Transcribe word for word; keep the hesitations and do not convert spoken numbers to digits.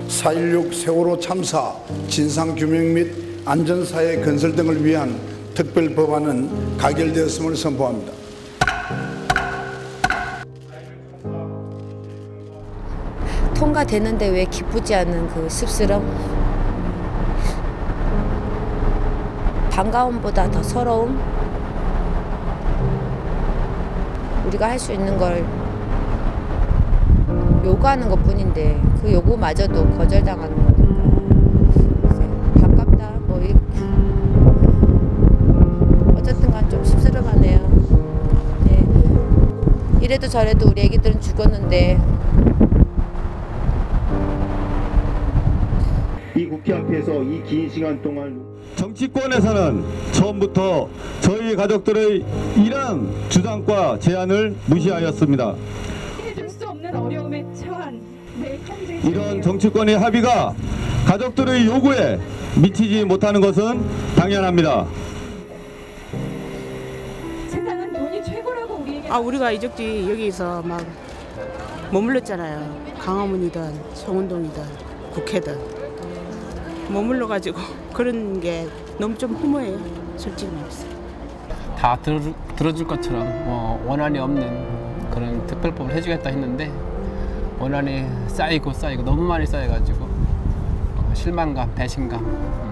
사 일육 세월호 참사 진상규명 및 안전사회 건설 등을 위한 특별법안은 가결되었음을 선포합니다. 통과되는데 왜 기쁘지 않은 그 씁쓸함? 반가움보다 더 서러움? 우리가 할 수 있는 걸 요구하는 것 뿐인데 그 요구마저도 거절당하는 거니까 반갑다 뭐 이렇게. 어쨌든 간 좀 씁쓸하네요. 네. 이래도 저래도 우리 애기들은 죽었는데 이 국회 앞에서 이 긴 시간 동안 정치권에서는 처음부터 저희 가족들의 이런 주장과 제안을 무시하였습니다. 해줄 수 없는 어려움에 처한 내 평생 이런 정치권의 합의가 가족들의 요구에 미치지 못하는 것은 당연합니다. 세상은 돈이 최고라고 우리에게. 아 우리가 이적지 여기서 막 머물렀잖아요. 강화문이든 성운동이든 국회든 머물러가지고 그런 게 너무 좀 허무해요. 솔직히 말해서. 다 들, 들어줄 것처럼 뭐 원한이 없는 그런 특별법을 해주겠다 했는데 원한이 쌓이고 쌓이고 너무 많이 쌓여가지고 실망감, 배신감